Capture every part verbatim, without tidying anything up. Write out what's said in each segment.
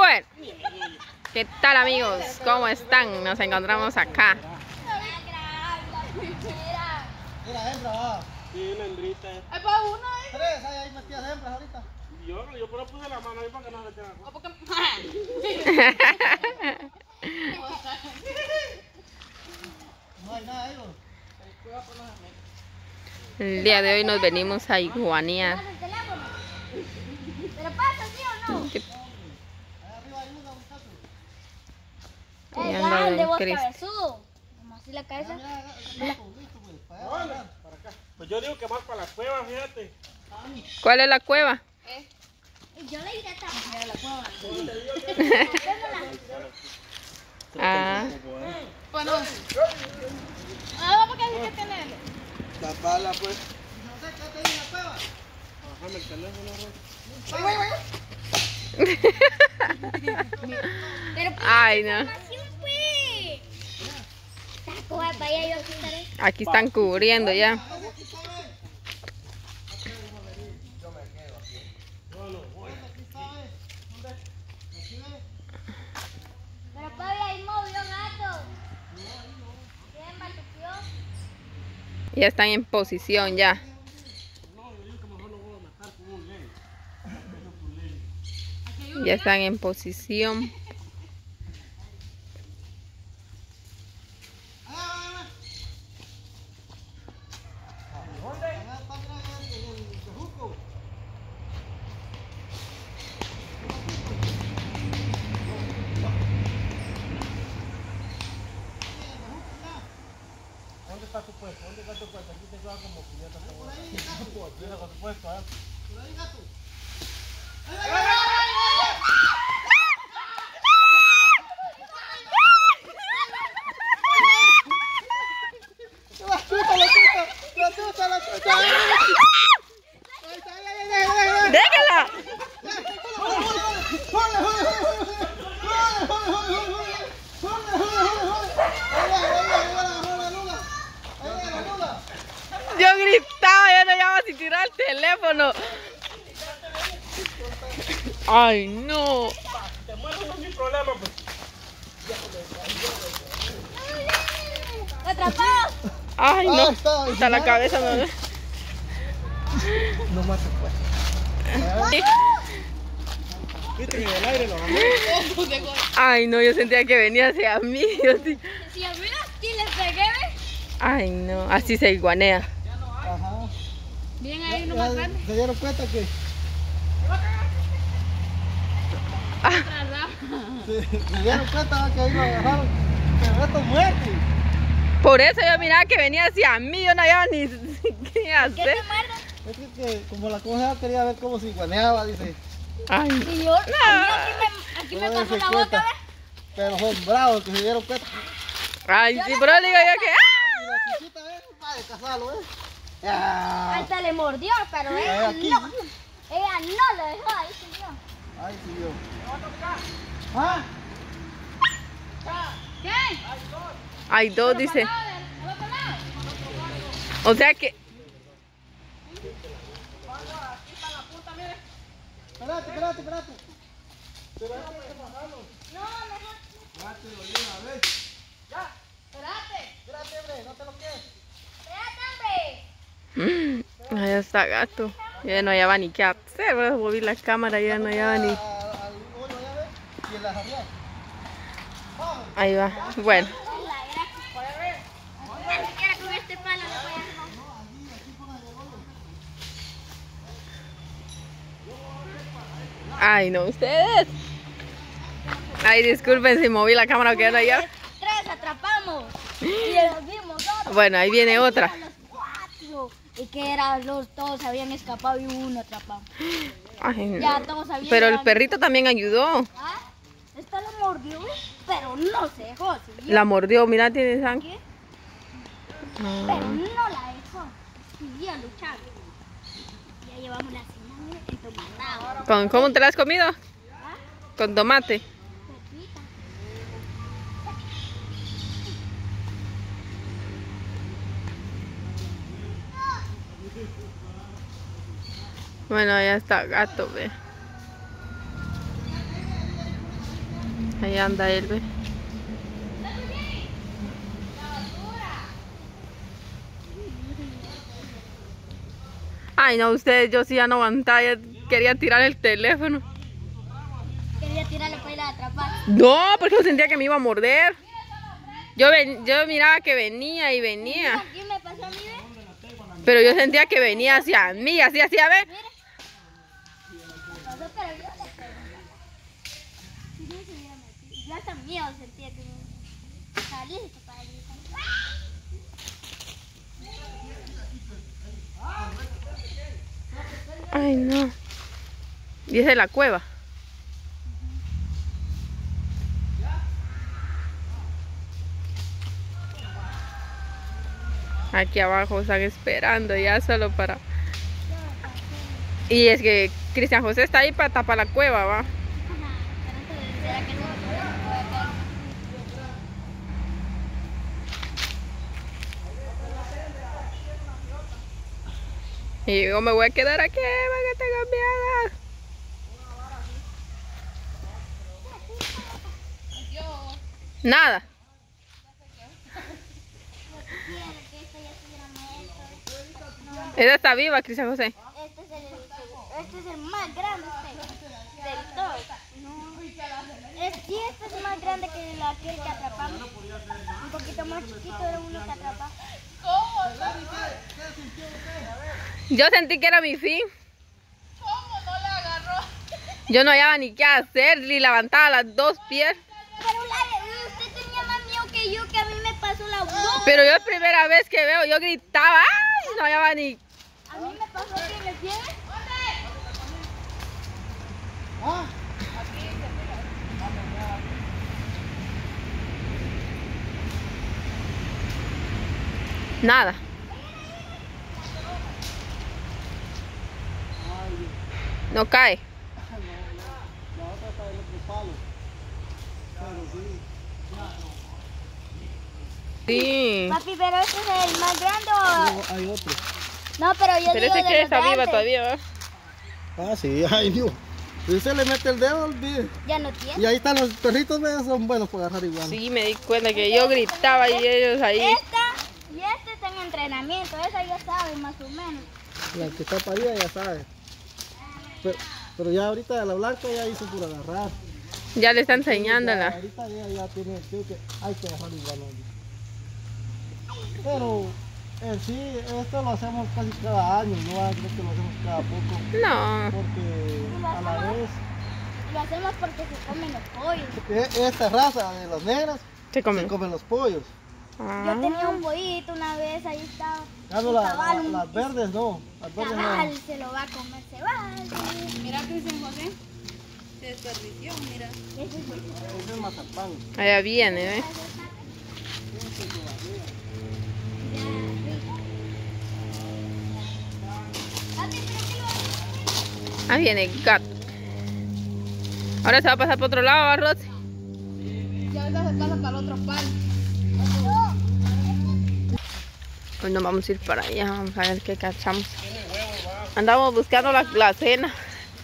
Bueno, ¿qué tal amigos? ¿Cómo están? Nos encontramos acá. Mira, hembra, va. Sí, una hembrita. ¿Hay para uno ahí? Tres, hay ahí metidas hembras ahorita. Yo, yo pero puse la mano ahí para que no se quede. ¿O porque... No hay nada ahí, bro. El día de hoy nos venimos a iguanear. ¿Pero pasa, sí o no? ¿Qué? Ahí arriba hay una, muchachos. Ahí Es anda grande, don vos Cristo. cabezudo. Como así la cabeza. Mira, mira, listo, listo, pues. Para allá, Vale, para allá. para acá. Pues yo digo que más para la cueva, fíjate. ¿Cuál es la cueva? Y yo le iré a tapar la cueva. Ah, Bueno. Ah, ¿por qué hay que tenerlo? Taparla, pues. No sé qué te dice la cueva. Bájame el teléfono, Pero ay no. información, pues. Esta coja para allá yo aquí estaré. Aquí están cubriendo ya. Aquí está, ve. Aquí está, ve. ¿Dónde? Aquí, ve. Pero papi, ahí movió gato. ¿Quién balbuceó? Ya están en posición ya. Ya están en posición. Ah, ¿dónde? Allá está, mira, en el bejuco. ¿Dónde está tu puesto? ¿Dónde está tu puesto? Aquí te queda como quinientos por ahí. Mira con tu puesto, ¿eh? Por ahí, gato. La chuta, la chuta, la chuta, la chuta. Ahí está, ahí, ahí, ahí, ahí, ahí. ¡Déjala! ¡Jole, jole, jole, jole! ¡Jole, jole, jole, jole! ¡Jole, jole, jole, jole! Ahí va, ahí va, ahí va, agarró la luna. Ahí va, la luna. Yo gritaba, yo no llamaba sin tirar el teléfono. Ay, no. Te mueres no sin problema, pues. ¡Atrapado! Ay, Ah, no. está, Hasta la cabeza me duele. No más se puede. Viste que en el aire lo agarré. Ay, no, yo sentía que venía hacia mí. Yo sí. Si a mí aquí le pegué, ¿ves? Ay, no, así se iguanea. Ajá. Bien ahí, uno Ya más grande. se dieron cuenta que se, se dieron cuenta que ahí lo agarraron. Pero esto es muerte. Por eso yo miraba que venía hacia mí, yo no había ni qué ¿Qué hacer. te muerde? Es que, que como la cosa quería ver cómo se iguaneaba, dice. Ay, Y yo, a mí aquí me, aquí me No pasó se la cuenta. boca, ¿ves? Pero son bravos que se dieron cuenta. ay, sí, pero le digo yo que. Y la chiquita, ¿eh? Para casarlo, ¿eh? Ya. Hasta le mordió, pero Ahí, ella aquí. no. Ella no lo dejó, ahí siguió. Ay, sí, yo. ¿Ah? ¿Qué? Hay dos, dice. ¿Al otro lado? O sea que. Espérate, espérate, espérate. Pero hay que bajarlo. No, mejor. Bátelo de una vez. Espérate. Espérate, hombre, no te lo quedes. Espérate, hombre. Mm, ahí está gato. Ya no hallaba ni qué hacer. Voy a mover la cámara, ya no hallaba ni. Al uno, ya ves. Y en las arriba. Vamos. Ahí va. Bueno. Ni siquiera con este palo le voy a dejar. Ay, no, ustedes. Ay, disculpen si moví la cámara que ya no hallaba. Tres atrapamos. Y los vimos dos. Bueno, ahí viene otra. Los cuatro. Y que eran los, todos habían escapado y uno atrapado. Ay, no. Ya todos habían. Pero el perrito también ayudó. ¿Ah? Esta lo mordió, pero no se dejó. Siguió. La mordió, mira, tiene sangre. ¿Qué? Ah. Pero no la dejó. Siguió luchando. Ya llevamos la cena, mira, entomatada. ¿Con, ¿Cómo te la has comido? ¿Ah? Con tomate. Pepita. Bueno, ya está gato, ve. Ahí anda él, ve. Ay, no, ustedes, yo sí ya no aguantaba, ya quería tirar el teléfono. Quería tirarle para ir a atrapar. No, porque yo sentía que me iba a morder. Yo, ven, yo miraba que venía y venía. Aquí me pasó a mí, ¿ves? Pero yo sentía que venía hacia mí, así, así, a ver. Pasó, pero yo le pregunté. Si no se hubiera metido. Yo hasta miedo sentía que me estaba listo para gritar. Ay, no. Y esa es la cueva. Aquí abajo están esperando ya solo para... Y es que Cristian José está ahí para tapar la cueva, ¿va? Ajá, pero entonces, ¿será que no me puedo quedar? Y yo me voy a quedar aquí para que tengan miedo. Nada. Ella está viva, Cristian José. Este es el, este es el más grande este, del todo. No. Es, sí, este es más grande que la que atrapamos. Un poquito más chiquito era uno que atrapamos. Yo sentí que era mi fin. ¿Cómo no la agarró? Yo no hallaba ni qué hacer, ni levantaba las dos piernas. Pero la, usted tenía más miedo que yo, que a mí me pasó la boca. Pero yo es primera vez que veo, yo gritaba, ¡ay! No hallaba ni... A mí me pasó que me pie. Ah, Nada. No cae. la otra está del otro palo. Pero sí. Sí. Papi, pero este es el más grande o... Luego hay otro. No, pero yo Pero digo ese de que los está viva grandes. todavía, ¿va? Ah, sí, ay Dios. Si usted le mete el dedo, olvide. Ya no tiene. Y ahí están los perritos, ¿ves? Son buenos para agarrar igual. Sí, me di cuenta que yo gritaba y ellos ahí. Esta y este está en entrenamiento. Esa ya sabe más o menos. La que está parida ya sabe. Pero, pero ya ahorita la blanca ya hizo por agarrar. Ya le está Ya, enseñándola. ahorita ya, ya tiene, creo que hay que dejarlo igual. ¿No? Pero en sí, esto lo hacemos casi cada año, no creo que lo hacemos cada poco. No. Porque a la vez, Lo hacemos porque se comen los pollos. e- esta raza de las negras Se se comen. comen los pollos. Ah. Yo tenía un pollito una vez, ahí estaba. Ya no, y la- cabal, la- un- las verdes no, las verdes cabal, no. se lo va a comer, se va. Mira, Cristian José. Se desperdició, mira. Ese es el- Ese es mazapán. Allá viene, ¿eh? Papi, pero que lo Ahí viene el gato. Ahora se va a pasar por otro lado, ¿va, Rosy? Ya ahorita se pasa para el otro palo. Hoy nos vamos a ir para allá, vamos a ver qué cachamos. Andamos buscando la, la cena.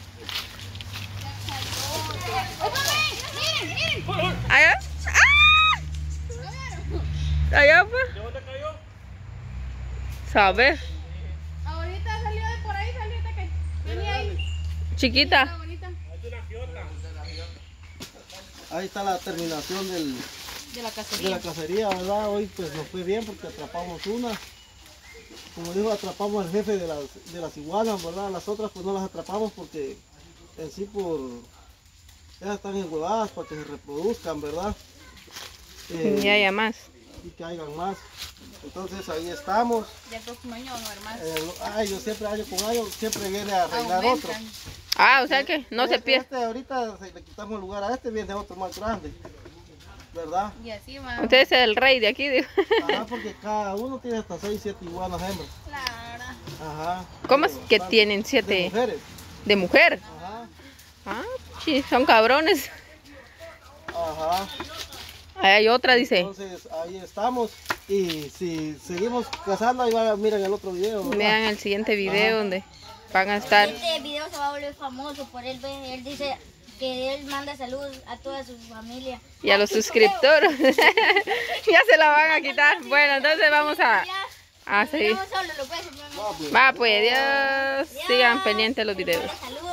Miren, miren. Allá. ¡Ah! Allá fue. ¿De dónde cayó? Saber. Ahorita salió de por ahí, salió de que venía ahí. Chiquita. Está bonita. Es una fiota. Ahí está la terminación del, De la de cacería. la cacería, ¿verdad? Hoy pues nos fue bien porque atrapamos una. Como dijo, atrapamos al jefe de las, de las iguanas, ¿verdad? Las otras pues no las atrapamos porque en sí por... Ellas están enhuevadas para que se reproduzcan, ¿verdad? Eh, Y haya más. y que hayan más. Entonces ahí estamos. Y el próximo año no haber más. Eh, ay, yo siempre año con año, siempre viene a arreglar otro. Aumentan. Ah, o sea que no se Este- pierde. Este ahorita si le quitamos el lugar a este, viene otro más grande, ¿verdad? Y así va. Usted es el rey de aquí, digo. Ajá, porque cada uno tiene hasta seis, siete iguanas hembras. Claro. Ajá. ¿Cómo es que Bastante. tienen De siete mujeres. de mujer? Ajá. Ah, sí, son cabrones. Ajá. Ahí hay otra, dice. Entonces ahí estamos. Y si seguimos cazando, ahí van, miren el otro video. ¿verdad? Vean el siguiente video donde van a estar. Este video se va a volver famoso por él. Él dice, que él manda saludos a toda su familia. Y a los suscriptores. Ya se la van a quitar. Bueno, entonces vamos a, a seguir. Solo, lo puedes hacer. Va pues, adiós. Sigan pendientes los videos. Saludos.